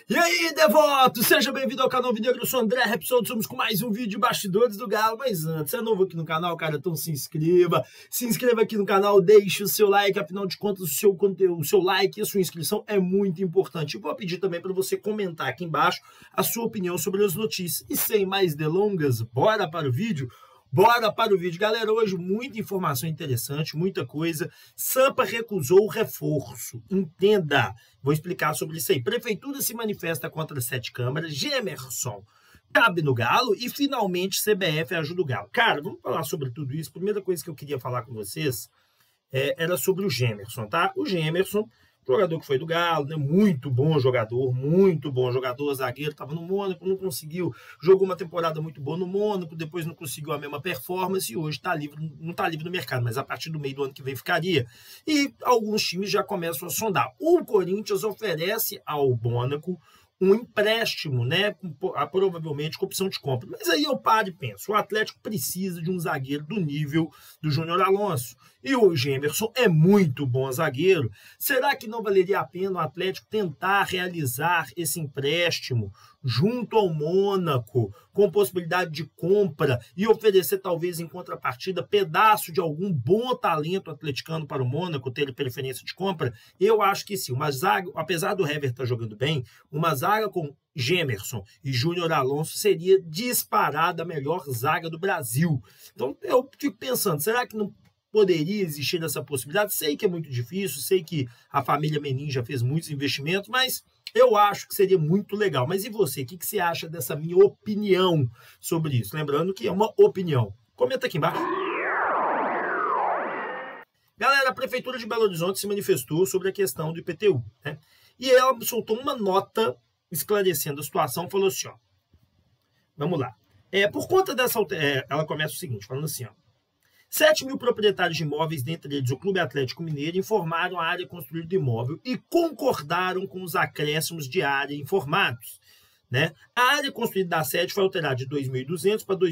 E aí, devoto, seja bem-vindo ao canal Videogame. Eu sou o André Repson, somos com mais um vídeo de bastidores do Galo. Mas antes, você é novo aqui no canal, cara, então se inscreva aqui no canal, deixe o seu like, afinal de contas o seu conteúdo, o seu like e a sua inscrição é muito importante. E vou pedir também para você comentar aqui embaixo a sua opinião sobre as notícias. E sem mais delongas, bora para o vídeo? Bora para o vídeo. Galera, hoje muita informação interessante, muita coisa. Sampa recusou o reforço. Entenda. Vou explicar sobre isso aí. Prefeitura se manifesta contra as 7 câmaras. Gemerson cabe no Galo e finalmente CBF ajuda o Galo. Cara, vamos falar sobre tudo isso. Primeira coisa que eu queria falar com vocês era sobre o Gemerson, tá? O Gemerson, jogador que foi do Galo, né? Muito bom jogador, zagueiro, estava no Mônaco, não conseguiu, jogou uma temporada muito boa no Mônaco, depois não conseguiu a mesma performance e hoje está livre, não está livre no mercado, mas a partir do meio do ano que vem ficaria. E alguns times já começam a sondar. O Corinthians oferece ao Mônaco um empréstimo, né, provavelmente com opção de compra. Mas aí eu paro e penso, o Atlético precisa de um zagueiro do nível do Júnior Alonso. E o Gemerson é muito bom zagueiro. Será que não valeria a pena o Atlético tentar realizar esse empréstimo junto ao Mônaco, com possibilidade de compra e oferecer talvez em contrapartida pedaço de algum bom talento atleticano para o Mônaco ter preferência de compra? Eu acho que sim. Uma zaga, apesar do Hever estar jogando bem, uma zaga com Gemerson e Júnior Alonso seria disparada a melhor zaga do Brasil. Então eu fico pensando, será que não poderia existir essa possibilidade? Sei que é muito difícil, sei que a família Menin já fez muitos investimentos, mas eu acho que seria muito legal. Mas e você? O que você acha dessa minha opinião sobre isso? Lembrando que é uma opinião. Comenta aqui embaixo. Galera, a Prefeitura de Belo Horizonte se manifestou sobre a questão do IPTU, né? E ela soltou uma nota esclarecendo a situação, falou assim, ó. Vamos lá. Por conta dessa... ela começa o seguinte, falando assim, ó. 7 mil proprietários de imóveis, dentre eles o Clube Atlético Mineiro, informaram a área construída do imóvel e concordaram com os acréscimos de área informados, né? A área construída da sede foi alterada de 2.200 para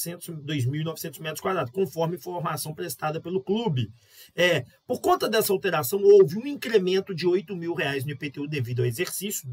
2.900 metros quadrados, conforme informação prestada pelo clube. Por conta dessa alteração, houve um incremento de R$ 8.000 no IPTU devido ao exercício,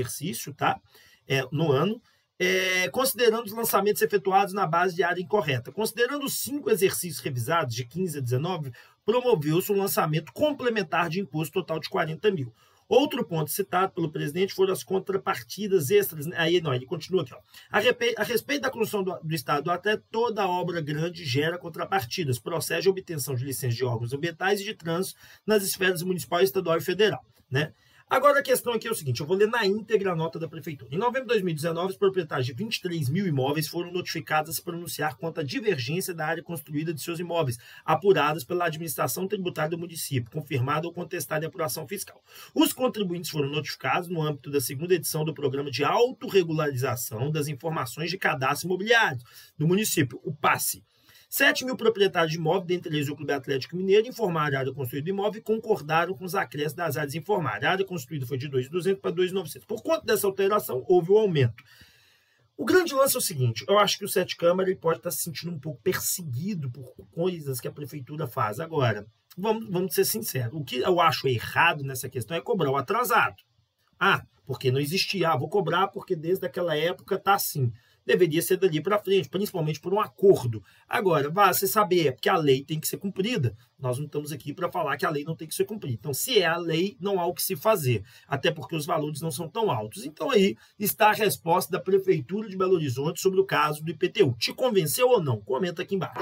tá? No ano, considerando os lançamentos efetuados na base de área incorreta. Considerando os 5 exercícios revisados, de 15 a 19, promoveu-se um lançamento complementar de imposto total de 40 mil. Outro ponto citado pelo presidente foram as contrapartidas extras. Aí não, ele continua aqui. Ó. A respeito da construção do Estado, até toda obra grande gera contrapartidas, procede a obtenção de licença de órgãos ambientais e de trânsito nas esferas municipal, estadual e federal, né? Agora a questão aqui é o seguinte, eu vou ler na íntegra a nota da Prefeitura. Em novembro de 2019, os proprietários de 23 mil imóveis foram notificados a se pronunciar contra a divergência da área construída de seus imóveis, apuradas pela administração tributária do município, confirmada ou contestada em apuração fiscal. Os contribuintes foram notificados no âmbito da segunda edição do Programa de Autorregularização das Informações de Cadastro Imobiliário do município, o PASSE. 7 mil proprietários de imóvel, dentre eles o Clube Atlético Mineiro, informaram a área construída do imóvel e concordaram com os acréscimos das áreas informadas. A área construída foi de 2.200 para 2.900. Por conta dessa alteração, houve um aumento. O grande lance é o seguinte, eu acho que o 7 Câmara ele pode estar se sentindo um pouco perseguido por coisas que a Prefeitura faz. Agora, vamos ser sinceros, o que eu acho errado nessa questão é cobrar o atrasado. Porque não existia, vou cobrar porque desde aquela época está assim. Deveria ser dali para frente, principalmente por um acordo. Agora, você saber que a lei tem que ser cumprida. Nós não estamos aqui para falar que a lei não tem que ser cumprida. Então, se é a lei, não há o que se fazer, até porque os valores não são tão altos. Então, aí está a resposta da Prefeitura de Belo Horizonte sobre o caso do IPTU. Te convenceu ou não? Comenta aqui embaixo.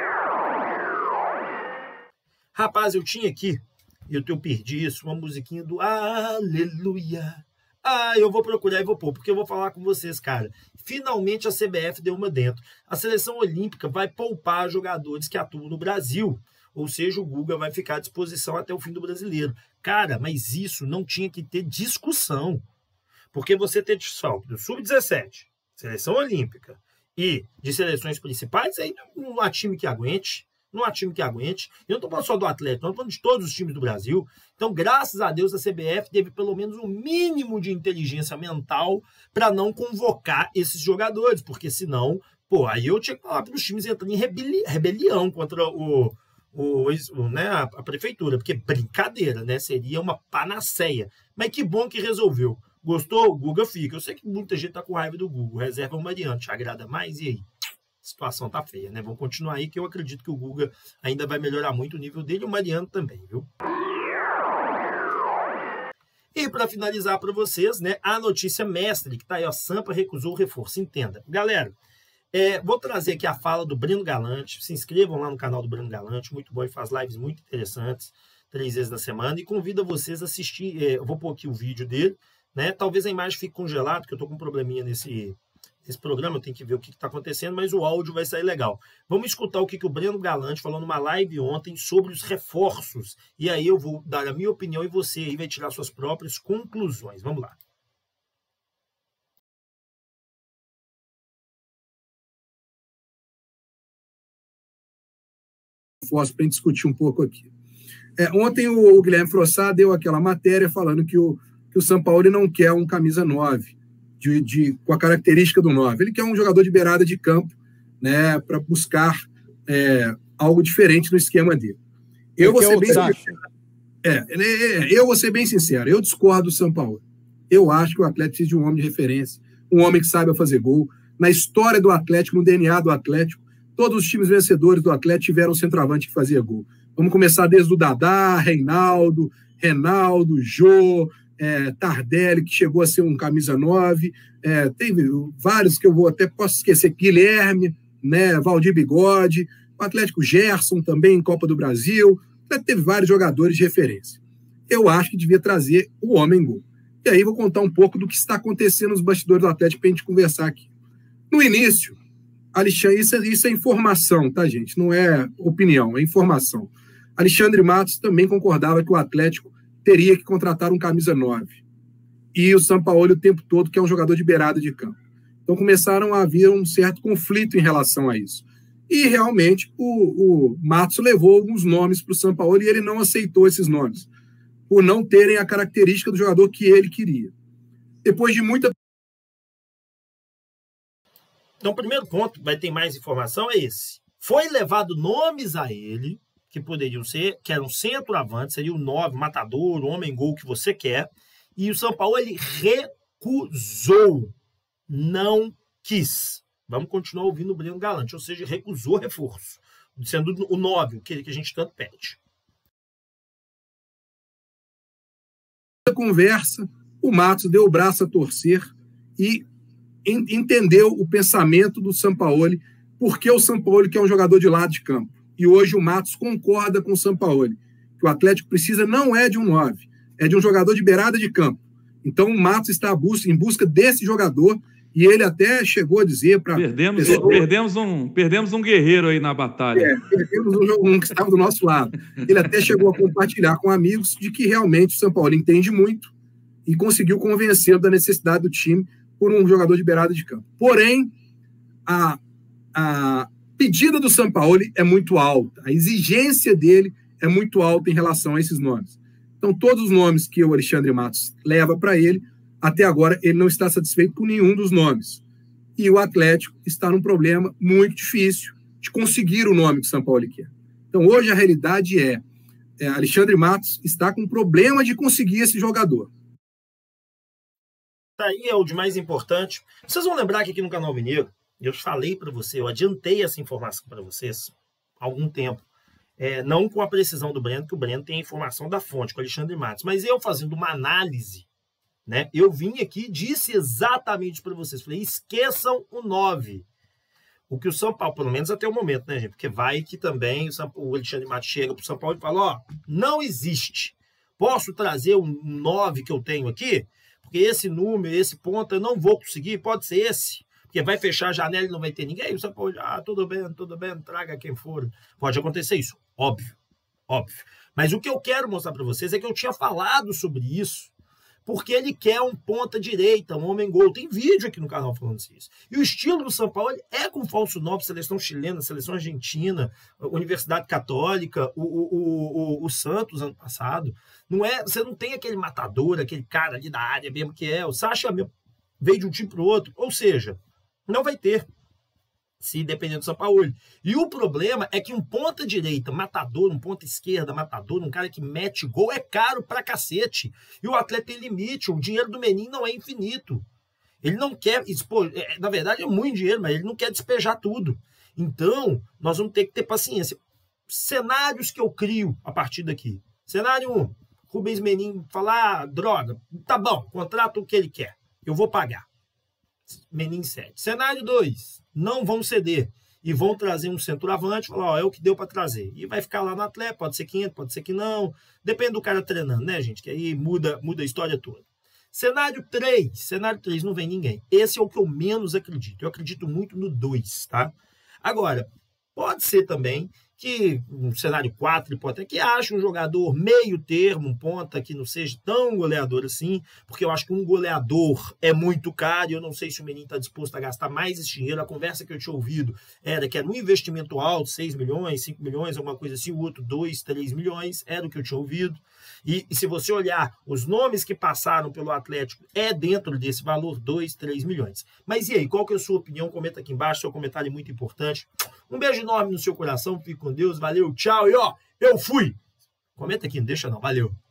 Rapaz, eu tinha aqui, e eu perdi isso, uma musiquinha do Aleluia. Eu vou procurar e vou pôr, porque eu vou falar com vocês, cara. Finalmente a CBF deu uma dentro. A seleção olímpica vai poupar jogadores que atuam no Brasil. Ou seja, o Guga vai ficar à disposição até o fim do Brasileiro. Cara, mas isso não tinha que ter discussão. Porque você ter desfalque do Sub-17, seleção olímpica, e de seleções principais, aí não há time que aguente. Não há time que aguente. Eu não estou falando só do Atlético, não estou falando de todos os times do Brasil. Então, graças a Deus, a CBF teve pelo menos um mínimo de inteligência mental para não convocar esses jogadores, porque senão, aí eu tinha que falar para os times entrarem em rebelião contra a prefeitura, porque brincadeira, né? Seria uma panaceia. Mas que bom que resolveu. Gostou? O Guga fica. Eu sei que muita gente tá com raiva do Guga. Reserva o Mariano, te agrada mais? E aí? A situação tá feia, né? Vamos continuar aí, que eu acredito que o Guga ainda vai melhorar muito o nível dele, e o Mariano também, viu? E para finalizar para vocês, né, a notícia mestre, que tá aí, ó, Sampa recusou o reforço. Entenda. Galera, vou trazer aqui a fala do Breno Galante. Se inscrevam lá no canal do Breno Galante, muito bom, e faz lives muito interessantes, 3 vezes na semana, e convido vocês a assistir, eu vou pôr aqui o vídeo dele, né? Talvez a imagem fique congelada, porque eu tô com um probleminha nesse programa, eu tenho que ver o que está acontecendo, mas o áudio vai sair legal. Vamos escutar o que o Breno Galante falou numa live ontem sobre os reforços, e aí eu vou dar a minha opinião e você aí vai tirar suas próprias conclusões. Vamos lá. Para a gente discutir um pouco aqui. Ontem o Guilherme Frossá deu aquela matéria falando que o Sampaoli não quer um camisa 9, com a característica do 9. Ele quer um jogador de beirada de campo, né, para buscar algo diferente no esquema dele. Eu vou ser bem sincero, eu discordo do Sampaoli. Eu acho que o Atlético precisa de um homem de referência, um homem que saiba fazer gol. Na história do Atlético, no DNA do Atlético, todos os times vencedores do Atlético tiveram um centroavante que fazia gol. Vamos começar desde o Dadá, Reinaldo, Jô, Tardelli, que chegou a ser um camisa 9, teve vários que posso esquecer, Guilherme, né, Valdir Bigode, o Atlético Gerson também em Copa do Brasil, teve vários jogadores de referência. Eu acho que devia trazer o homem gol. E aí vou contar um pouco do que está acontecendo nos bastidores do Atlético para a gente conversar aqui. No início, Alexandre, isso é informação, tá, gente? Não é opinião, é informação. Alexandre Matos também concordava que o Atlético teria que contratar um camisa 9. E o Sampaoli o tempo todo, que é um jogador de beirada de campo. Então começaram a haver um certo conflito em relação a isso. E realmente o Matos levou alguns nomes para o Sampaoli e ele não aceitou esses nomes, por não terem a característica do jogador que ele queria. Depois de muita... Então, o primeiro ponto, vai ter mais informação, é esse. Foi levado nomes a ele, que poderiam ser, que eram centroavante, seria o 9, matador, o homem-gol que você quer, e o Sampaoli recusou, não quis. Vamos continuar ouvindo o Breno Galante, ou seja, recusou reforço, sendo o 9, o que a gente tanto pede. Na conversa, o Matos deu o braço a torcer e entendeu o pensamento do Sampaoli, porque o Sampaoli que é um jogador de lado de campo. E hoje o Matos concorda com o Sampaoli, que o Atlético precisa não é de um 9, é de um jogador de beirada de campo. Então o Matos está em busca desse jogador, e ele até chegou a dizer para... Perdemos um guerreiro aí na batalha. Perdemos um que estava do nosso lado. Ele até chegou a compartilhar com amigos de que realmente o Sampaoli entende muito e conseguiu convencer da necessidade do time por um jogador de beirada de campo. Porém, a pedida do Sampaoli é muito alta, a exigência dele é muito alta em relação a esses nomes. Então, todos os nomes que o Alexandre Matos leva para ele, até agora ele não está satisfeito com nenhum dos nomes. E o Atlético está num problema muito difícil de conseguir o nome que o Sampaoli quer. Então, hoje a realidade Alexandre Matos está com problema de conseguir esse jogador. Aí é o de mais importante. Vocês vão lembrar que aqui no Canal Mineiro, eu falei para você, eu adiantei essa informação para vocês há algum tempo. Não com a precisão do Breno, que o Breno tem a informação da fonte, com o Alexandre Matos. Mas eu fazendo uma análise, né, eu vim aqui e disse exatamente para vocês. Falei, esqueçam o 9. O que o São Paulo, pelo menos até o momento, né, gente? Porque vai que também o Alexandre Matos chega para o São Paulo e fala, ó, não existe. Posso trazer um 9 que eu tenho aqui? Porque esse número, esse ponto, eu não vou conseguir, pode ser esse. Porque vai fechar a janela e não vai ter ninguém. Você pode, tudo bem, traga quem for. Pode acontecer isso, óbvio. Mas o que eu quero mostrar para vocês é que eu tinha falado sobre isso, porque ele quer um ponta-direita, um homem-gol. Tem vídeo aqui no canal falando isso. E o estilo do São Paulo é com falso 9, seleção chilena, seleção argentina, Universidade Católica, o Santos ano passado. Você não tem aquele matador, aquele cara ali da área mesmo que o Sacha mesmo veio de um time para o outro. Ou seja, não vai ter. se dependendo do Sampaoli. E o problema é que um ponta direita matador, um ponta esquerda matador, um cara que mete gol, é caro pra cacete. E o Atlético tem limite, o dinheiro do Menin não é infinito. Ele não quer expor, na verdade é muito dinheiro, mas ele não quer despejar tudo. Então, nós vamos ter que ter paciência. Cenários que eu crio a partir daqui. Cenário 1, Rubens Menin falar, droga, tá bom, contrata o que ele quer, eu vou pagar. Menin cede. Cenário 2, não vão ceder e vão trazer um centroavante, falar, ó, é o que deu para trazer. E vai ficar lá no Atlético, pode ser que entre, pode ser que não, depende do cara treinando, né, gente, que aí muda a história toda. Cenário 3 não vem ninguém. Esse é o que eu menos acredito. Eu acredito muito no 2, tá? Agora, pode ser também que no cenário 4 pode ter que ache um jogador meio termo, um ponta que não seja tão goleador assim, porque eu acho que um goleador é muito caro e eu não sei se o Menin está disposto a gastar mais esse dinheiro. A conversa que eu tinha ouvido era que era um investimento alto, 6 milhões, 5 milhões, alguma coisa assim, o outro 2, 3 milhões, era o que eu tinha ouvido. E se você olhar os nomes que passaram pelo Atlético, é dentro desse valor, 2, 3 milhões. Mas e aí, qual que é a sua opinião? Comenta aqui embaixo, seu comentário é muito importante. Um beijo enorme no seu coração, fique com Deus, valeu, tchau, e ó, eu fui! Comenta aqui, não deixa não, valeu!